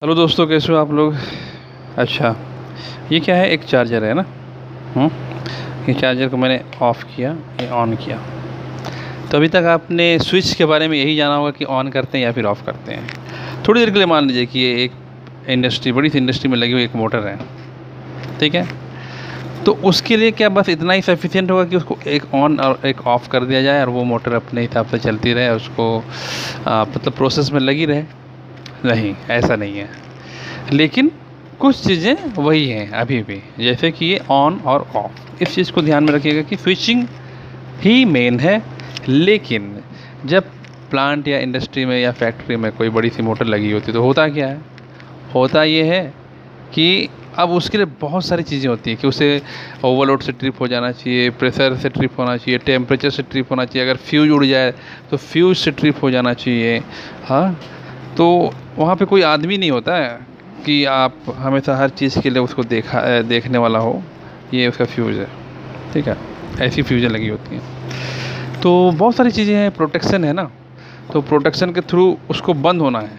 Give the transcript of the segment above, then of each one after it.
Hello दोस्तों, कैसे हो आप लोग। अच्छा, ये क्या है, एक चार्जर है ना। ये चार्जर को मैंने ऑफ़ किया, ये ऑन किया। तो अभी तक आपने स्विच के बारे में यही जाना होगा कि ऑन करते हैं या फिर ऑफ़ करते हैं। थोड़ी देर के लिए मान लीजिए कि ये एक बड़ी सी इंडस्ट्री में लगी हुई एक मोटर है, ठीक है। तो उसके लिए क्या बस इतना ही सफिशिएंट होगा कि उसको एक ऑन और एक ऑफ़ कर दिया जाए और वो मोटर अपने हिसाब से चलती रहे, उसको मतलब प्रोसेस में लगी रहे। नहीं, ऐसा नहीं है। लेकिन कुछ चीज़ें वही हैं अभी भी, जैसे कि ये ऑन और ऑफ। इस चीज़ को ध्यान में रखिएगा कि स्विचिंग ही मेन है। लेकिन जब प्लांट या इंडस्ट्री में या फैक्ट्री में कोई बड़ी सी मोटर लगी होती है तो होता क्या है, होता ये है कि अब उसके लिए बहुत सारी चीज़ें होती हैं कि उसे ओवरलोड से ट्रिप हो जाना चाहिए, प्रेशर से ट्रिप होना चाहिए, टेम्परेचर से ट्रिप होना चाहिए, अगर फ्यूज उड़ जाए तो फ्यूज से ट्रिप हो जाना चाहिए। हाँ, तो वहाँ पे कोई आदमी नहीं होता है कि आप हमेशा हर चीज़ के लिए उसको देखने वाला हो। ये उसका फ्यूज़ है, ठीक है। ऐसी फ्यूज़ें लगी होती हैं। तो बहुत सारी चीज़ें हैं, प्रोटेक्शन है ना, तो प्रोटेक्शन के थ्रू उसको बंद होना है।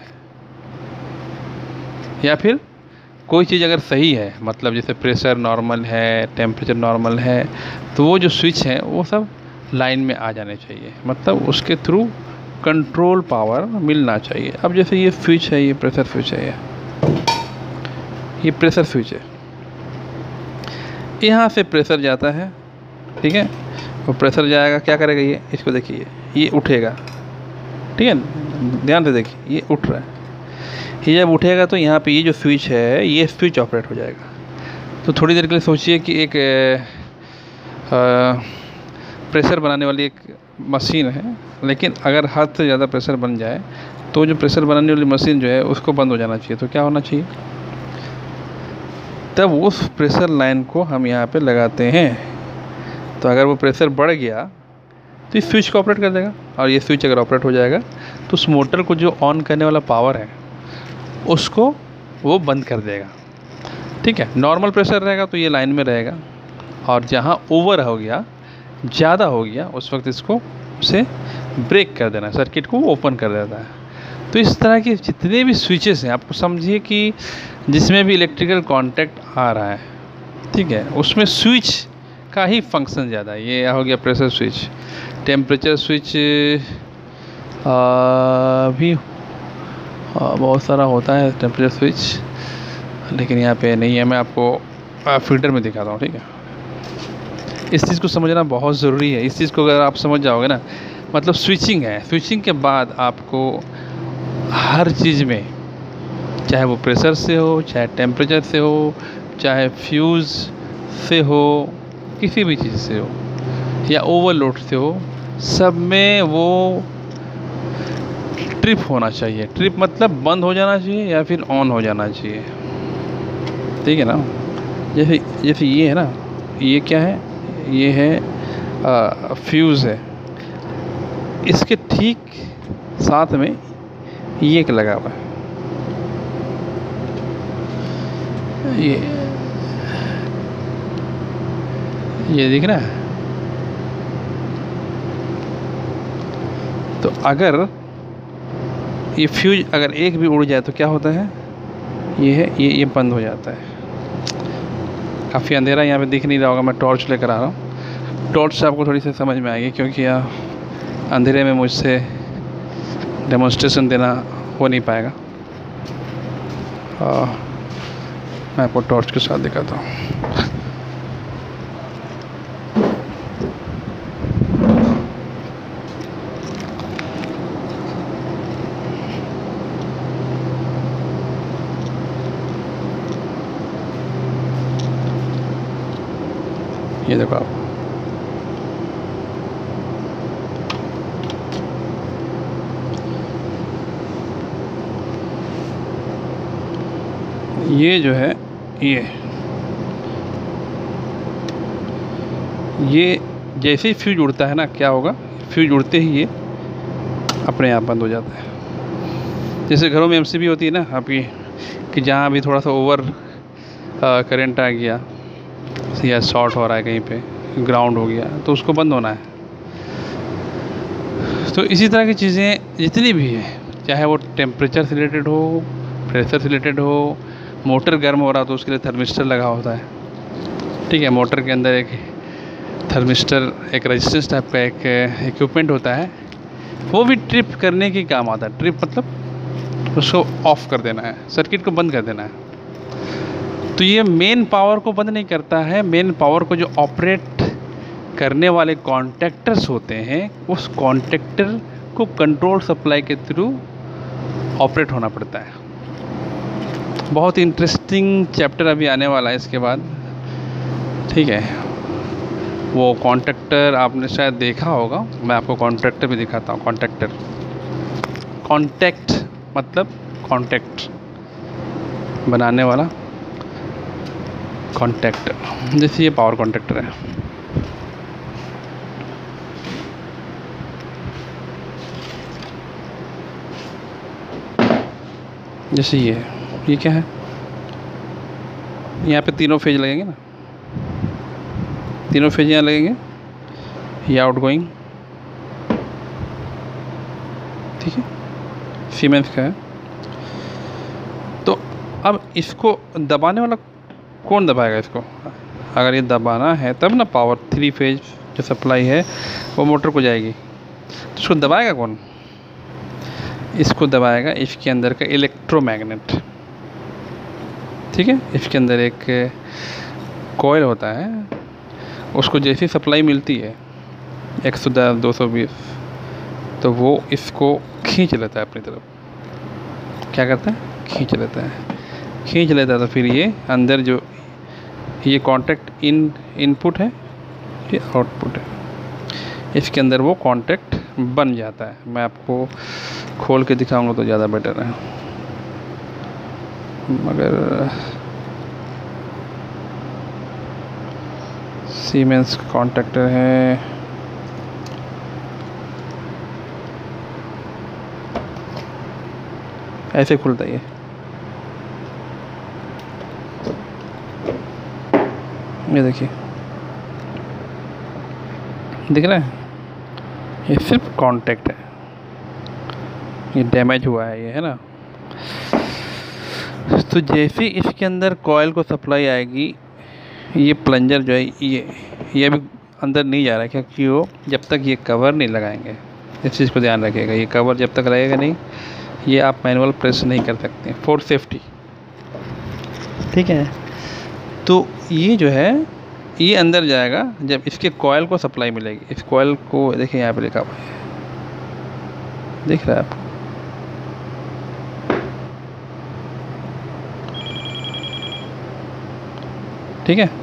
या फिर कोई चीज़ अगर सही है, मतलब जैसे प्रेशर नॉर्मल है, टेम्परेचर नॉर्मल है, तो वो जो स्विच हैं वो सब लाइन में आ जाने चाहिए, मतलब उसके थ्रू कंट्रोल पावर मिलना चाहिए। अब जैसे ये स्विच है, ये प्रेशर स्विच है, ये प्रेशर स्विच है। यहाँ से प्रेशर जाता है, ठीक है। वो प्रेशर जाएगा, क्या करेगा, ये इसको देखिए, ये उठेगा, ठीक है। ध्यान से देखिए, ये उठ रहा है। ये जब उठेगा तो यहाँ पे ये जो स्विच है, ये स्विच ऑपरेट हो जाएगा। तो थोड़ी देर के लिए सोचिए कि एक प्रेशर बनाने वाली एक मशीन है, लेकिन अगर हद से ज़्यादा प्रेशर बन जाए तो जो प्रेशर बनाने वाली मशीन जो है उसको बंद हो जाना चाहिए। तो क्या होना चाहिए, तब उस प्रेशर लाइन को हम यहाँ पे लगाते हैं। तो अगर वो प्रेशर बढ़ गया तो इस स्विच को ऑपरेट कर देगा, और ये स्विच अगर ऑपरेट हो जाएगा तो उस मोटर को जो ऑन करने वाला पावर है उसको वो बंद कर देगा, ठीक है। नॉर्मल प्रेशर रहेगा तो ये लाइन में रहेगा, और जहाँ ओवर हो गया, ज़्यादा हो गया, उस वक्त इसको उसे ब्रेक कर देना, सर्किट को ओपन कर देता है। तो इस तरह के जितने भी स्विचेस हैं, आपको समझिए कि जिसमें भी इलेक्ट्रिकल कांटेक्ट आ रहा है, ठीक है, उसमें स्विच का ही फंक्शन ज़्यादा है। ये हो गया प्रेशर स्विच, टेम्परेचर स्विच भी बहुत सारा होता है टेम्परेचर स्विच, लेकिन यहाँ पे नहीं है। मैं आपको फिल्टर में दिखाता हूँ, ठीक है। इस चीज़ को समझना बहुत ज़रूरी है। इस चीज़ को अगर आप समझ जाओगे ना, मतलब स्विचिंग है, स्विचिंग के बाद आपको हर चीज़ में, चाहे वो प्रेशर से हो, चाहे टेम्परेचर से हो, चाहे फ्यूज़ से हो, किसी भी चीज़ से हो, या ओवरलोड से हो, सब में वो ट्रिप होना चाहिए। ट्रिप मतलब बंद हो जाना चाहिए या फिर ऑन हो जाना चाहिए, ठीक है ना। जैसे जैसे ये है ना, ये क्या है, ये है फ्यूज़ है। इसके ठीक साथ में ये एक लगा हुआ है, ये दिख रहा है। तो अगर ये फ्यूज अगर एक भी उड़ जाए तो क्या होता है, ये है, ये बंद हो जाता है। काफ़ी अंधेरा यहाँ पे दिख नहीं रहा होगा, मैं टॉर्च लेकर आ रहा हूँ। टॉर्च से आपको थोड़ी सी समझ में आएगी, क्योंकि अंधेरे में मुझसे डेमोन्स्ट्रेशन देना हो नहीं पाएगा। मैं आपको टॉर्च के साथ दिखाता हूँ। ये देखो आप, ये जो है, ये जैसे ही फ्यूज उड़ता है ना, क्या होगा, फ्यूज उड़ते ही ये अपने आप बंद हो जाता है। जैसे घरों में एमसीबी होती है ना आपकी, कि जहाँ भी थोड़ा सा ओवर करंट आ गया या शॉर्ट हो रहा है, कहीं पे ग्राउंड हो गया, तो उसको बंद होना है। तो इसी तरह की चीज़ें जितनी भी हैं, चाहे वो टेम्परेचर से रिलेटेड हो, प्रेशर से रिलेटेड हो, मोटर गर्म हो रहा तो उसके लिए थर्मिस्टर लगा होता है, ठीक है। मोटर के अंदर एक थर्मिस्टर, एक रेजिस्टेंस टाइप का एक इक्विपमेंट होता है, वो भी ट्रिप करने की काम आता है। ट्रिप मतलब उसको ऑफ कर देना है, सर्किट को बंद कर देना है। तो ये मेन पावर को बंद नहीं करता है, मेन पावर को जो ऑपरेट करने वाले कॉन्टैक्टर्स होते हैं, उस कॉन्टैक्टर को कंट्रोल सप्लाई के थ्रू ऑपरेट होना पड़ता है। बहुत इंटरेस्टिंग चैप्टर अभी आने वाला है इसके बाद, ठीक है। वो कॉन्टैक्टर आपने शायद देखा होगा, मैं आपको कॉन्टैक्टर भी दिखाता हूँ। कॉन्टैक्ट मतलब कॉन्टैक्ट बनाने वाला कॉन्टैक्टर, जैसे ये पावर कॉन्टैक्टर है। जैसे ये क्या है, यहाँ पे तीनों फेज लगेंगे ना, तीनों फेज यहाँ लगेंगे, ये आउटगोइंग, ठीक है, सीमेंस का है। तो अब इसको दबाने वाला कौन दबाएगा इसको? अगर ये दबाना है तब ना पावर 3 फेज जो सप्लाई है वो मोटर को जाएगी, तो इसको दबाएगा कौन? इसको दबाएगा इसके अंदर का इलेक्ट्रोमैग्नेट, ठीक है। इसके अंदर एक कॉइल होता है, उसको जैसी सप्लाई मिलती है 110 220, तो वो इसको खींच लेता है अपनी तरफ। क्या करता है? खींच लेता है। तो फिर ये अंदर जो ये कॉन्टैक्ट इनपुट है, ये आउटपुट है, इसके अंदर वो कॉन्टैक्ट बन जाता है। मैं आपको खोल के दिखाऊंगा तो ज़्यादा बेटर है, मगर सीमेंस कॉन्टैक्टर है, ऐसे खुलता है ये देखिए, दिख रहा है? ये सिर्फ कॉन्टैक्ट है, ये डैमेज हुआ है, ये है ना। तो जैसे ही इसके अंदर कॉइल को सप्लाई आएगी, ये प्लंजर जो है ये अभी अंदर नहीं जा रहा है, क्योंकि वो जब तक ये कवर नहीं लगाएंगे, इस चीज़ को ध्यान रखिएगा। ये कवर जब तक लगेगा नहीं, ये आप मैनुअल प्रेस नहीं कर सकते फॉर सेफ्टी, ठीक है। तो ये जो है ये अंदर जाएगा जब इसके कॉइल को सप्लाई मिलेगी। इस कॉइल को देखिए यहाँ पे लिखा हुआ है, दिख रहा है आपको? ठीक है।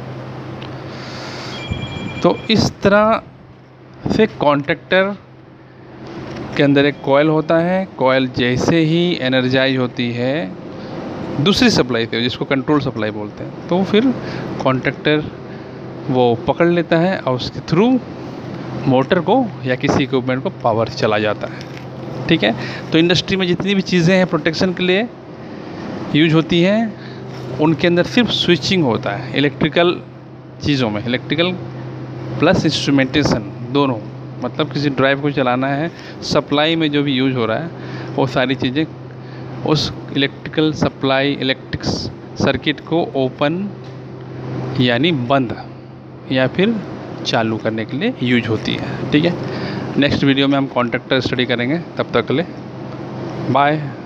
तो इस तरह से कॉन्टैक्टर के अंदर एक कॉइल होता है। कॉइल जैसे ही एनर्जाइज होती है दूसरी सप्लाई से, जिसको कंट्रोल सप्लाई बोलते हैं, तो फिर कॉन्टैक्टर वो पकड़ लेता है और उसके थ्रू मोटर को या किसी इक्विपमेंट को पावर चला जाता है, ठीक है। तो इंडस्ट्री में जितनी भी चीज़ें हैं प्रोटेक्शन के लिए यूज होती हैं, उनके अंदर सिर्फ स्विचिंग होता है। इलेक्ट्रिकल चीज़ों में इलेक्ट्रिकल प्लस इंस्ट्रूमेंटेशन दोनों, मतलब किसी ड्राइव को चलाना है, सप्लाई में जो भी यूज हो रहा है वो सारी चीज़ें उस इलेक्ट्रिकल सप्लाई इलेक्ट्रिक सर्किट को ओपन यानी बंद या फिर चालू करने के लिए यूज होती है, ठीक है। नेक्स्ट वीडियो में हम कॉन्टैक्टर स्टडी करेंगे, तब तक के लिए बाय।